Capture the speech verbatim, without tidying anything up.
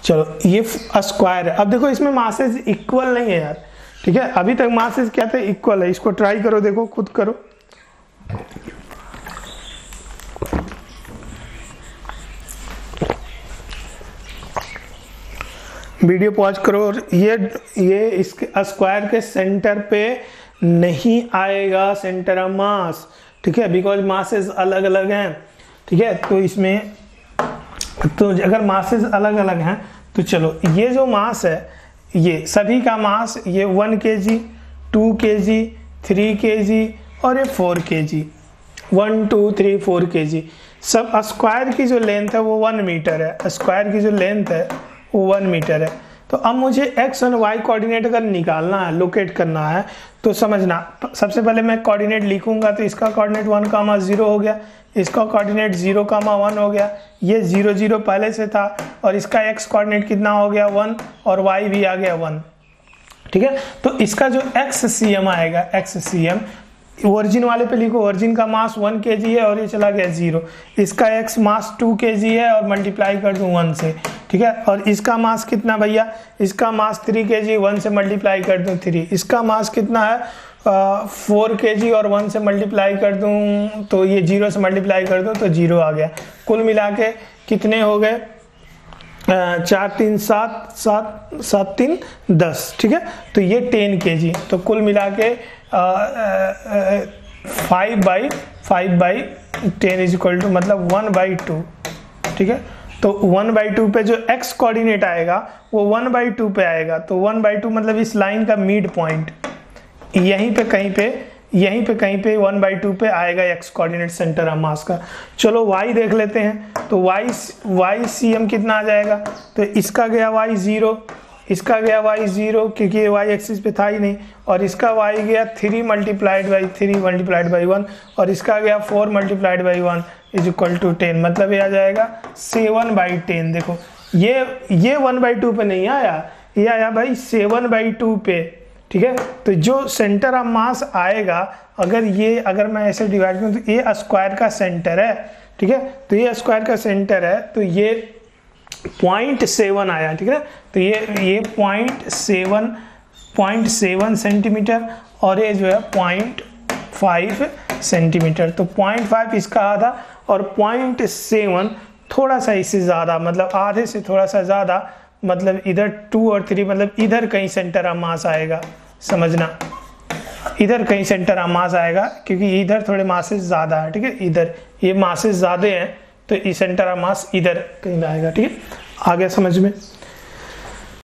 चलो ये स्क्वायर है। अब देखो इसमें मासेस इक्वल नहीं है यार, ठीक है, अभी तक मासेस क्या थे, इक्वल है। इसको ट्राई करो, देखो खुद करो। वीडियो पॉज करो। और ये ये इसके स्क्वायर के सेंटर पे नहीं आएगा सेंटर ऑफ मास, ठीक है, बिकॉज मासेस अलग अलग हैं, ठीक है। तो इसमें तो अगर मासेस अलग अलग हैं तो चलो ये जो मास है, ये सभी का मास, ये वन के जी, टू के जी, थ्री के जी और ये four K G, one two three four K G. सब स्क्वायर की जो लेंथ है वो वन मीटर है, स्क्वायर की जो लेंथ है वो वन मीटर है। तो अब मुझे एक्स और वाई कोऑर्डिनेट अगर निकालना है, लोकेट करना है, तो समझना, सबसे पहले मैं कोऑर्डिनेट लिखूंगा। तो इसका कोऑर्डिनेट वन कामा जीरो हो गया, इसका कोऑर्डिनेट जीरो कामा वन हो गया, ये जीरो जीरो पहले से था, और इसका एक्स कोऑर्डिनेट कितना हो गया वन, और वाई भी आ गया वन, ठीक है। तो इसका जो एक्स सी एम आएगा, एक्स सी एम ओरिजिन वाले पे लिखो, ओरिजिन का मास वन के जी है और ये चला गया जीरो, इसका एक्स मास टू के जी है और मल्टीप्लाई कर दूं वन से, ठीक है। और इसका मास कितना भैया, इसका मास थ्री के जी, वन से मल्टीप्लाई कर दूं थ्री, इसका मास कितना है फोर के जी और वन से मल्टीप्लाई कर दूं तो ये जीरो से मल्टीप्लाई कर दूं तो जीरो आ गया। कुल मिला के कितने हो गए, चार तीन सात, सात सात तीन दस, ठीक है। तो ये टेन के जी, तो कुल मिला के five by five by ten is equal to मतलब वन बाई टू, ठीक है। तो वन बाई टू पे जो एक्स कोऑर्डिनेट आएगा वो वन बाई टू पे आएगा, तो वन बाई टू मतलब इस लाइन का मिड पॉइंट यहीं पे कहीं पे यहीं पे कहीं पे वन बाई टू पे आएगा X coordinate centre of mass का। चलो वाई देख लेते हैं। तो वाई वाई सी एम कितना आ जाएगा, तो इसका गया वाई जीरो, इसका गया वाई जीरो क्योंकि ये वाई एक्सिस पे था ही नहीं, और इसका वाई गया three multiplied by three multiplied by one, और इसका गया four multiplied by one is equal to ten, मतलब ये आ जाएगा सेवन बाई टेन। देखो ये ये वन बाई टू पे नहीं आया, ये आया भाई सेवन बाई टू पे, ठीक है। तो जो सेंटर ऑफ मास आएगा, अगर ये अगर मैं ऐसे डिवाइड करूँ तो ये स्क्वायर का सेंटर है, ठीक है। तो ये स्क्वायर का सेंटर है, तो ये पॉइंट सेवन आया, ठीक है। तो ये ये point seven point seven centimetre और ये जो है पॉइंट फाइव सेंटीमीटर। तो पॉइंट फाइव इसका आधा और पॉइंट सेवन थोड़ा सा इससे ज़्यादा, मतलब आधे से थोड़ा सा ज़्यादा, मतलब इधर टू और थ्री, मतलब इधर कहीं सेंटर ऑफ मास आएगा, समझना, इधर कहीं सेंटर ऑफ मास आएगा क्योंकि इधर थोड़े मासेस ज़्यादा है, ठीक है। इधर ये मासेस ज़्यादा हैं तो ये सेंटर ऑफ मास इधर कहीं आएगा, ठीक है। आ गया समझ में।